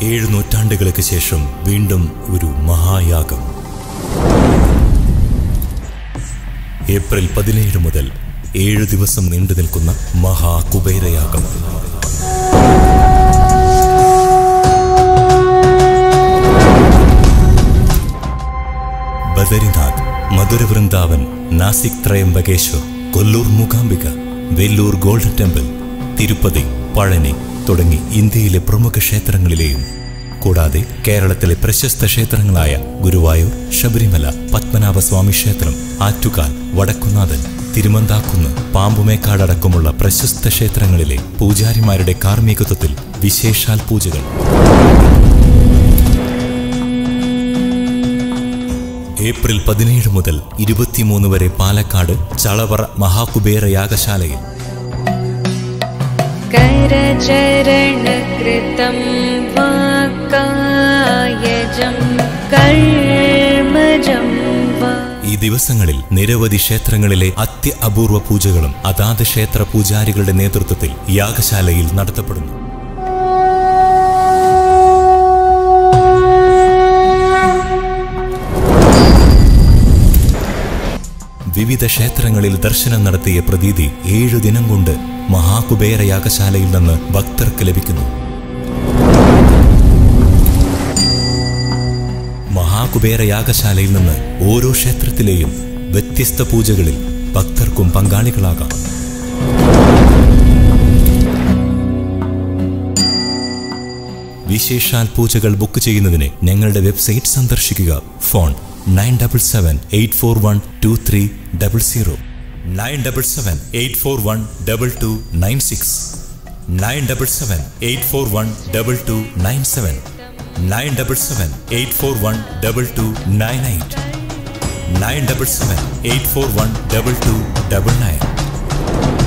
7 നൂറ്റാണ്ടുകൾക്ക് ശേഷം വീണ്ടും ഒരു മഹായാഗം. ഏപ്രിൽ 17 മുതൽ 7 ദിവസം നീണ്ടു നിൽക്കുന്ന മഹാകുബേരയാഗം. ബദരിനാഥ്, മധുര വൃന്ദാവൻ, നാസിക് ത്രയംബകേശ്വർ, കൊല്ലൂർ മൂകാംബിക, വെല്ലൂർ ഗോൾഡൻ ടെമ്പിൾ, തിരുപ്പതി, പഴനി തുടങ്ങി ഇന്ത്യയിലെ പ്രമുഖ ക്ഷേത്രങ്ങളിലെയും കൂടാതെ കേരളത്തിലെ പ്രശസ്ത ക്ഷേത്രങ്ങളായ ഗുരുവായൂർ, ശബരിമല, പത്മനാഭസ്വാമി ക്ഷേത്രം, ആറ്റുകാൽ, വടക്കുന്നാഥൻ, തിരുമന്താക്കുന്ന്, പാമ്പുമേക്കാടടക്കമുള്ള പ്രശസ്ത ക്ഷേത്രങ്ങളിലെ പൂജാരിമാരുടെ കാർമ്മികത്വത്തിൽ വിശേഷാൽ പൂജകൾ. ഏപ്രിൽ 17 മുതൽ 23 വരെ പാലക്കാട് ചളവറ മഹാകുബേര യാഗശാലയിൽ करचरणकृतं वाक्कायजं कर्मजं वा. ഈ ദിവസങ്ങളിൽ നിരവധി ക്ഷേത്രങ്ങളിലെ അത്യപൂർവ പൂജകളും അതാത് ക്ഷേത്ര പൂജാരികളുടെ നേതൃത്വത്തിൽ യാഗശാലയിൽ നടത്തപ്പെടുന്നു. വിവിധ ക്ഷേത്രങ്ങളിൽ ദർശനം നടത്തിയ പ്രതീതി 7 ദിനം കൊണ്ട് മഹാകുബേര യാഗശാലയിൽ നിന്ന് ഭക്തർക്ക് ലഭിക്കുന്നു. മഹാകുബേര യാഗശാലയിൽ നിന്ന് ഓരോ ക്ഷേത്രത്തിലെയും വ്യത്യസ്ത പൂജകളിൽ ഭക്തർക്കും പങ്കാളികളാകാം. വിശേഷാൽ പൂജകൾ ബുക്ക് ചെയ്യുന്നതിന് ഞങ്ങളുടെ വെബ്സൈറ്റ് സന്ദർശിക്കുക. ഫോൺ 9778412300, 9778412296, 9778412297, 9778412298, 9778412299.